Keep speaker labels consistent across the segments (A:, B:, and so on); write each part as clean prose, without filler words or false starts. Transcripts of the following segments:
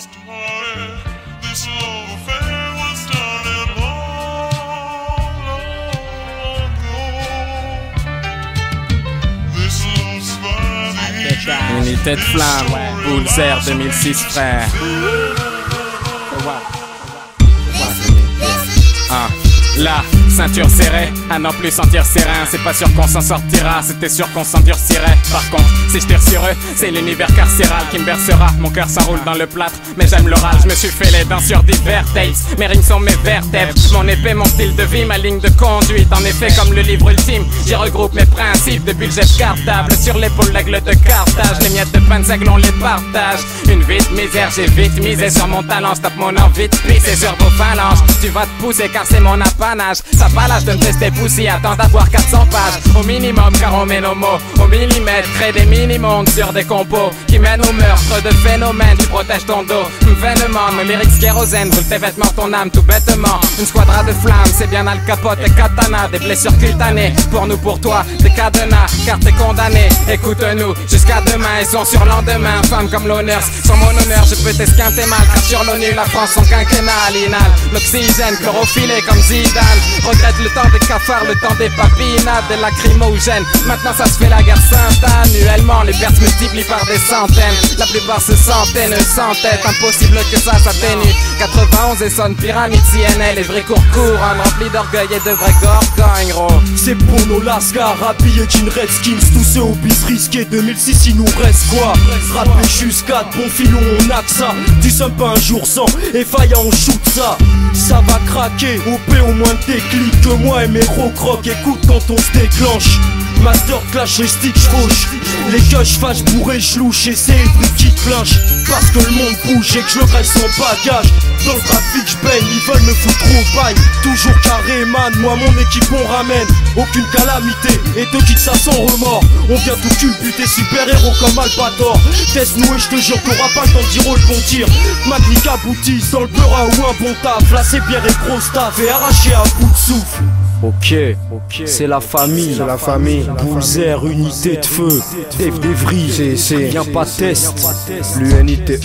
A: Unité de flamme, Bullzer 2006 frère. La ceinture serrée, à n'en plus sentir serein. C'est pas sûr qu'on s'en sortira, c'était sûr qu'on s'endurcirait. Par contre, si je tire sur eux, c'est l'univers carcéral qui me bercera. Mon cœur s'enroule dans le plâtre, mais j'aime l'oral. Je me suis fait les dents sur divers tapes. Mes rimes sont mes vertèbres, mon épée, mon style de vie, ma ligne de conduite. En effet, comme le livre ultime, j'y regroupe mes principes. Depuis le jet cartable, sur l'épaule l'aigle de Carthage. Les miettes de pain de seigle, on les partage. Une vie de misère, j'ai vite misé sur mon talent. Je tape mon envie de pisser sur vos phalanges. Tu vas te pousser car c'est mon apanage. Ça pas l'âge de me tester poussi, attends d'avoir 400 pages au minimum car on met nos mots au millimètre. Crée des mini-mondes sur des compos qui mènent au meurtre de phénomènes. Tu protèges ton dos, vainement, mes lyrics kérosène. Brûle tes vêtements, ton âme tout bêtement. Une squadra de flammes, c'est bien Al Capote et Katana. Des blessures cutanées, pour nous, pour toi, des cadenas. Car t'es condamné, écoute-nous jusqu'à demain. Ils sont sur lendemain, femmes comme l'honneur. Sur mon honneur, je peux t'esquinter mal. Car sur l'ONU, la France, son quinquennat inhale l'oxygène, chlorophyllé comme Zidane. Regrette le temps des cafards, le temps des papinades, des lacrymogènes. Maintenant ça se fait la guerre sainte. Annuellement les pertes multiplient par des centaines. La plupart se sentaient, ne sans tête. Impossible que ça s'atténue. 91 et sonne pyramide CNL. Les vrais cours un rempli d'orgueil et de vrais gorgognes gros.
B: C'est pour nos lascars, habillés jeans Redskins. Tous ceux au bis risqué, 2006 il nous reste quoi? Rapper jusqu'à de bon filon, on a que ça. Du simple un jour sans, et faillant on shoot ça. Ça va craquer, OP au moins de déclic. Que moi et mes gros crocs, écoute quand on se déclenche. Master clash et stick j'fauche. Les que j'fâche bourré j'louche. Et c'est les trucs qui te flinchent. Parce que le monde bouge et que je reste sans bagage. Dans le trafic j'baigne, ils veulent me foutre au bail. Toujours carré man, moi mon équipe on ramène. Aucune calamité et te quitte ça sans remords. On vient tout culbuter, super héros comme Albator. Teste-nous et j'te jure t'auras pas le temps de dire le bon tir. Magnifique abouti, sans le beurre ou un bon taf. Là c'est bière et gros staff et arraché à bout de souffle. Ok, c'est la famille, Bullzer, unité de feu, Dave Devry, y'a pas de test.
C: L'UNITE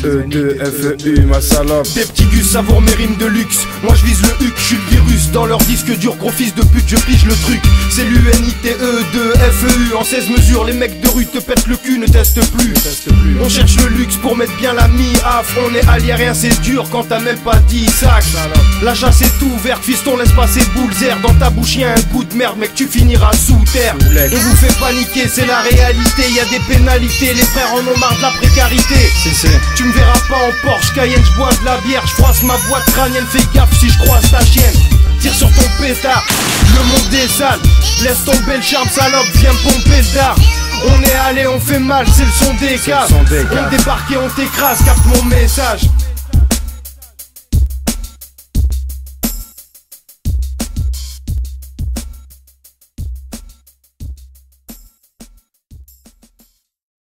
C: E2FEU, ma salope.
D: Des petits gus savourent mes rimes de luxe. Moi je vise le huc, je suis le virus. Dans leur disque dur, gros fils de pute, je pige le truc. C'est l'UNITE E2FEU. En 16 mesures, les mecs de rue te pètent le cul, ne testent plus. On cherche le luxe pour mettre bien la mi-af. On est allié, rien c'est dur quand t'as même pas 10 sacs. La chasse est ouverte, fiston laisse passer Bullzer. Dans ta bouche y'a un goût de merde, mec tu finiras sous terre. On vous fait paniquer, c'est la réalité. Y'a des pénalités, les frères en ont marre de la précarité. Tu me verras pas en Porsche Cayenne, je bois de la bière, je froisse ma boîte crânienne. Fais gaffe si je croise ta chienne. Tire sur ton pétard, le monde est sale. Laisse tomber le charme salope, viens pomper le dard. On est allé, on fait mal, c'est le son des caves. On débarque et on t'écrase, capte mon message.